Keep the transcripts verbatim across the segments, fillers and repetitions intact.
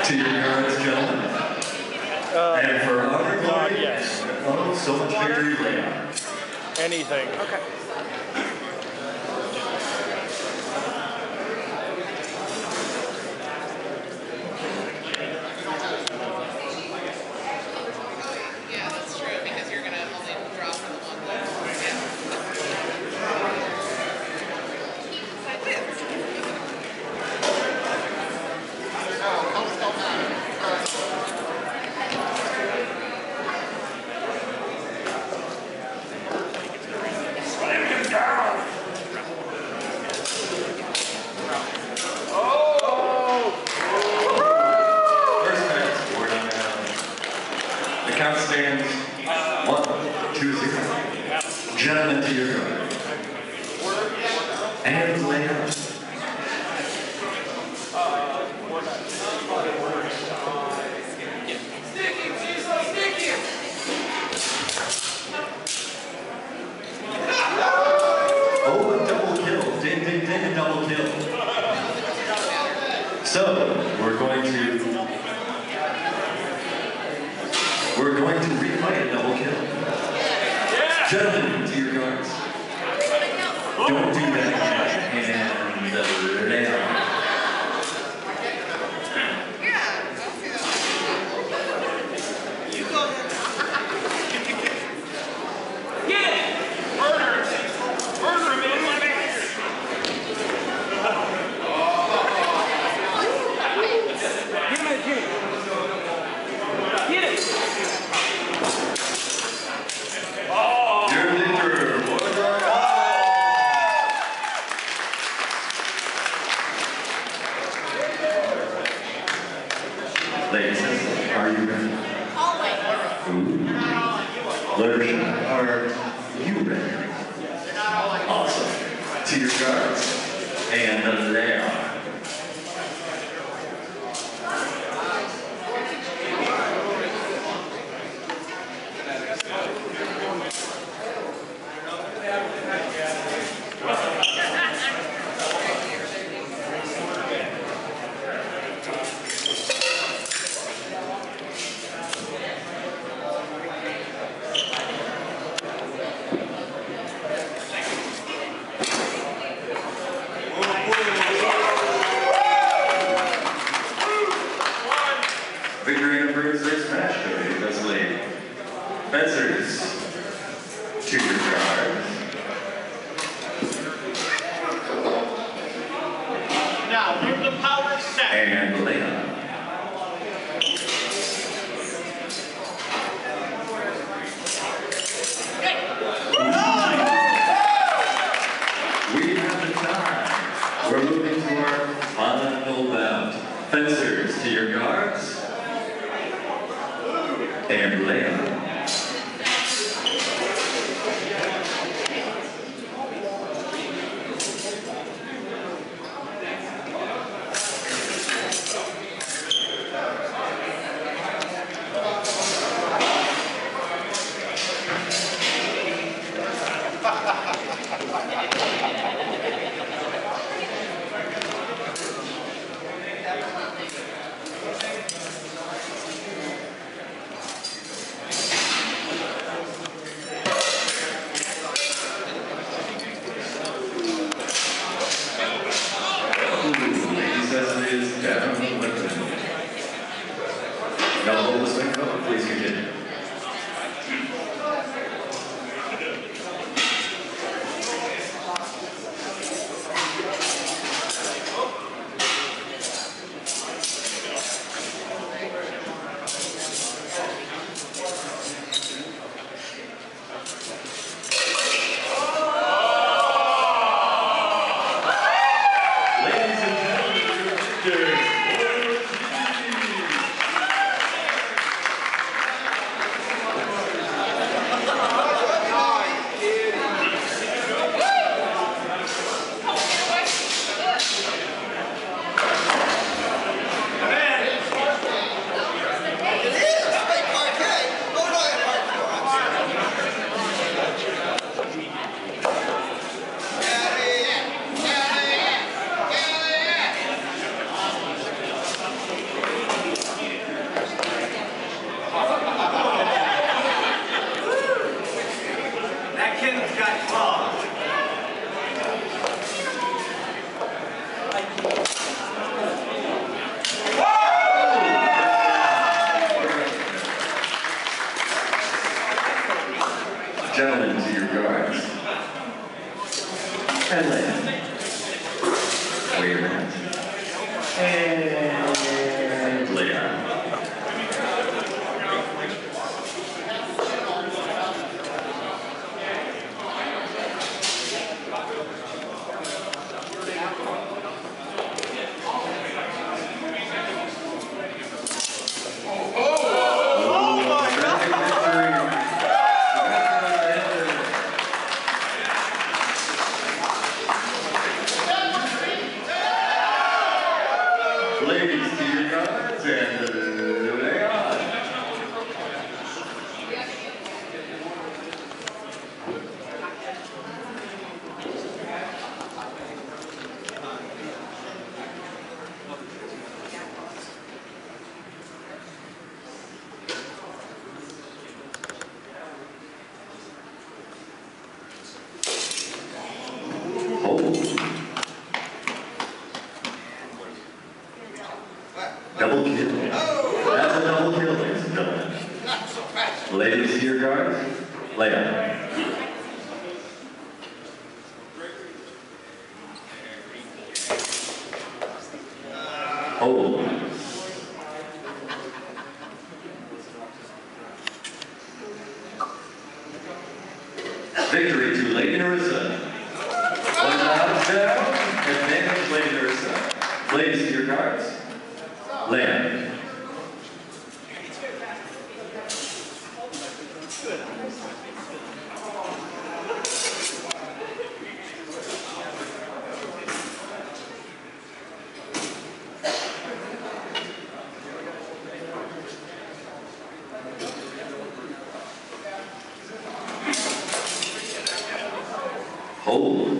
To your guards, gentlemen. Uh, And for honor, God, glory, yes. oh, so much victory, Leon. Anything. Okay. Yeah, that's true, because you're going to only draw from the one left. First match, four down. The count stands one, two, zero. Gentlemen, to your guard. And lay out. Oh, a double kill. Ding, ding, ding, a double kill. So, we're going to We're going to refight a double kill. Yeah. Gentlemen, to your guards. Don't do that again. And uh, lay out. You go ahead. Get it! Murder! Murder, man! Let me hear it. Get him in, get him. Get it! Your victor, Warrior. Ladies, are you ready? Always. Ooh. Leadership, are you ready? Awesome. To your guards. And lay out. Victory in the first match, Cody. That's late. Fencers, to your guards. Now, give the power set. And lay out. We have the time. We're moving to our final bout. Fencers, to your guards. And lay out. And land. Wait a minute. And lay down. Ladies, to your cards and lay on. Hold. Double kill. That's a double kill, ladies and gentlemen. Ladies to your guards, lay on. Hold. Victory to Lady Narissa. One down, down, advantage Lady Narissa. Ladies to your guards, land. Hold.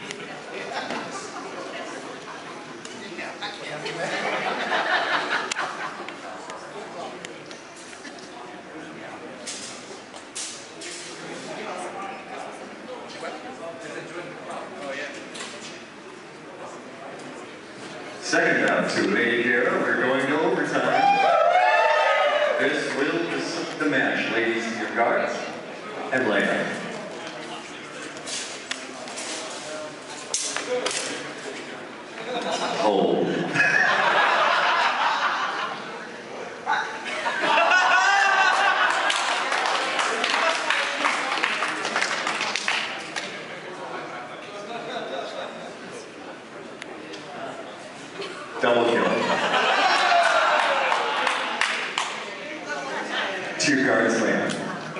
Second round to Lady Kara. We're going to overtime. This will decide the match. Ladies, to your guards and lay on. Hold. Double kill. Two guards land.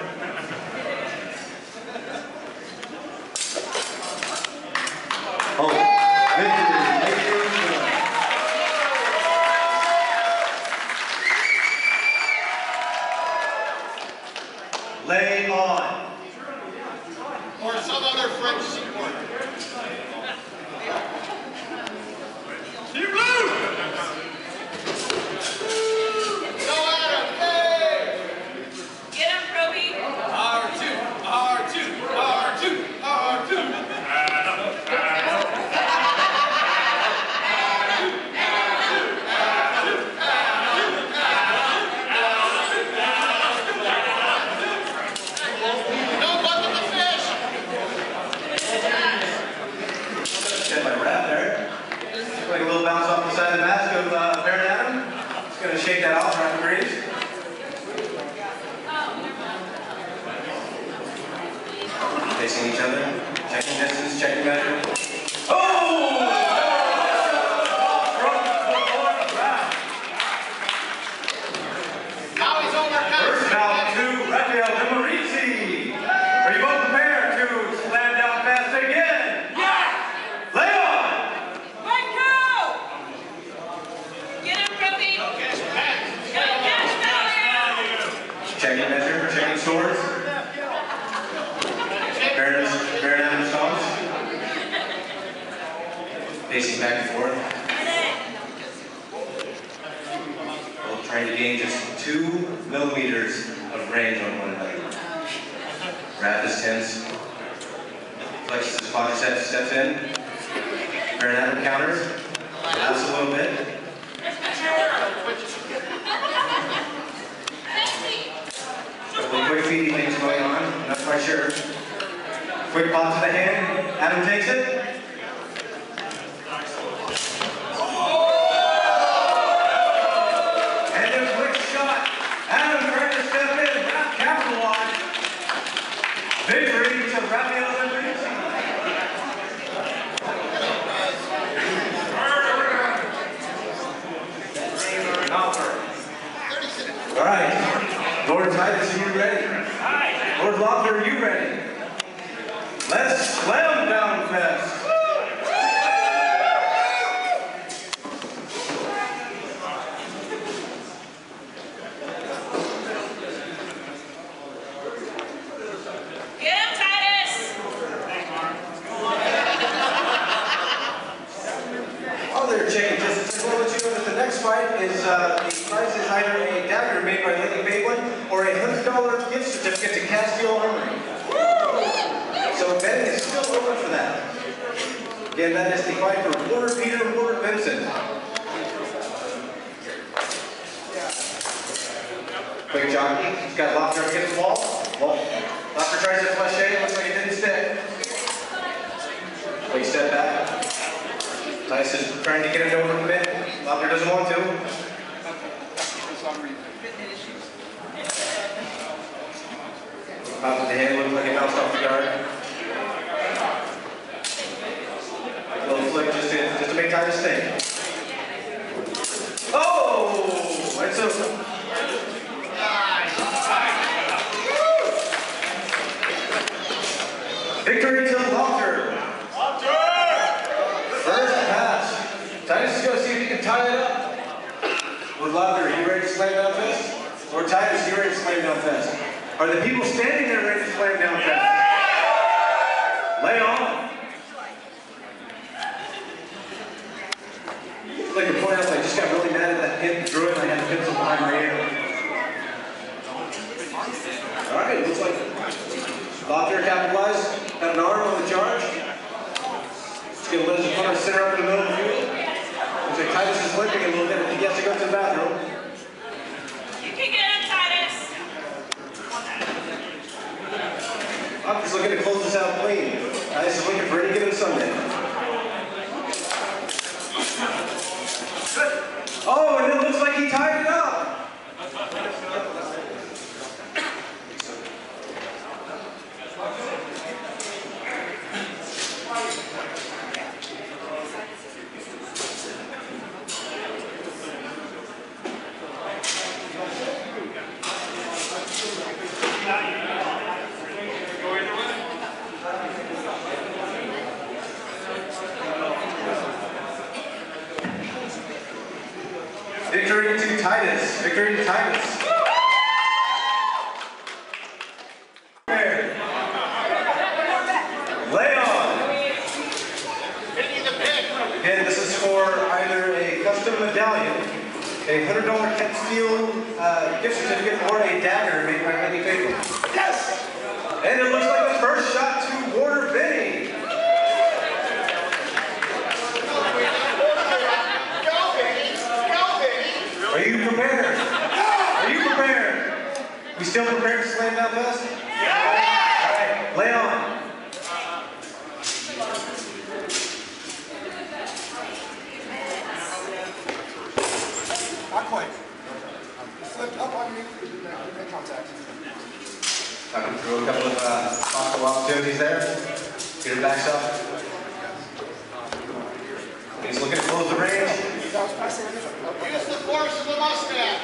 Oh, victory. Lay on. Or some other French seaport. Team Blue! Go at him! Hey! Get him, Proby. R two, R two, R two, R two. No luck with the fish! Get my wrap there. Like a little bounce off the side of the mask of uh, Baron Adam. Just gonna shake that off around the greens. Facing each other. Checking distance, checking measure. Oh! Now he's overcome. First bout to Rafael de Marici. Are you both prepared to slam down fast again? Yeah. Lay on! Let go. Get him, Proby. Go cash value. Checking measure, checking swords. Baron Baron Adam stones. Pacing back and forth. Both trying to gain just two millimeters of range on one another. Wrap is tense. Flexes his quadriceps, steps in. Baron Adam counters. Laughs a little bit. Couple of quick feedy things going on. Not quite sure. Quick pop to the hand. Adam takes it. is uh, the prize is either a dagger made by Lady Baitlin or a hundred dollar gift certificate to Castile Armory. So betting is still open for that. Again, that is the fight for Warder Peter and Warder Vincent. Quick jockey. He's got Lofter against the wall. Well, Lofter tries to flush shade. Looks like it didn't stick. Quick step back. Tice is trying to get it over the mid. Lofter doesn't want to. Pop with the hand, looking like it bounced off the guard. Little flick just to, just to make Titus think. Oh! That's a... Victory to Lofter. First pass. Titus is going to see if he can tie it up. With Lofter, are you ready to slam down fist? Or Titus, you ready to slam down fist? Are the people standing there ready to slam down fist? Lay on. I'd like to point out that I just got really mad at that hip drew it and I had to hit some behind my ear. Alright, looks like Lofter capitalized. Got an arm on the charge. Just gonna let his opponent sit up in the middle of the field. Looks like Titus is limping a little bit. He has to go to the bathroom. You can get him, Titus. Lofter's looking to close this out clean. Titus is looking for any given Sunday. Oh, and it looks like he tied it up. Victory to Titus. Victory to Titus. Lay on. Again, this is for either a custom medallion, a hundred dollar Castile uh, gift certificate, or a dagger made by Lady Baitlin. Yes! And it looks like the first shot to Warder Vinny. Are you prepared? Are you prepared? We still prepared to slam down fist? Yeah! Alright, lay on. Not quite. Flipped up on me. Make contact. Talking through a couple of uh, possible opportunities there. Get it back up. He's looking to close the range. Use the force of the mustache.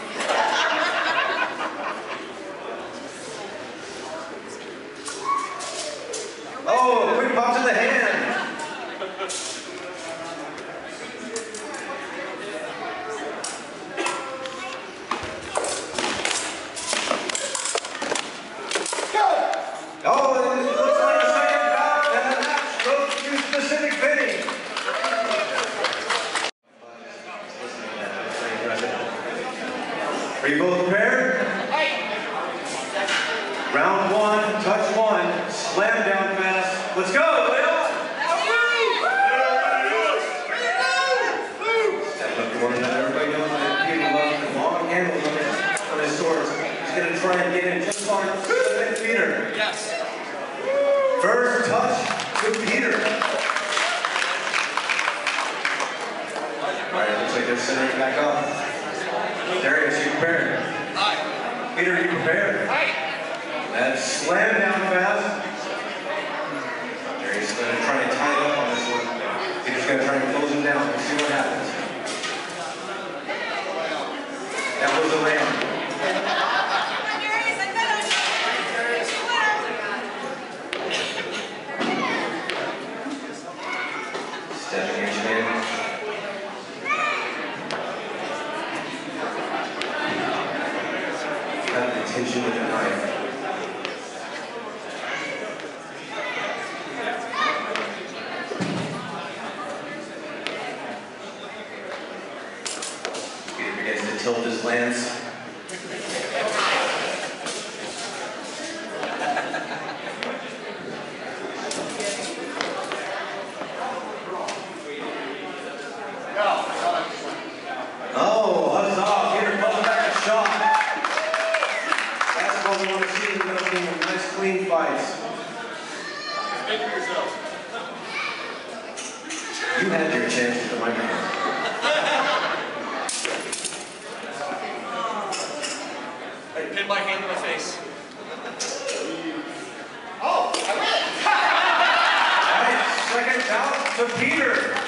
Oh, quick pop to the hand. Oh, and it looks like a second bout, and the match goes to Pacific Vinny. Are you both prepared? Round one, touch one, slam down fast. Let's go, lay on! Step up to one another. Everybody knows that people love the long handle on his swords. He's going to try and get in just on Peter. Yes. First touch to Peter. Alright, looks like they're centering back up. Darius, you prepared? Aye. Peter, you prepared? Aye. That's slam down fast. Darius is going to try and tie it up on this one. Peter's going to try and close him down. We'll see what happens. That was the round. Stepping each man. Cut the tension with the knife. hope this lands. Oh, huzzah! Peter pulling back a shot. That's what we want to see. We're going to see nice clean fights. Speak for yourself. You had your chance with the microphone. Hey, pin my hand in my face. All right, second out to Peter.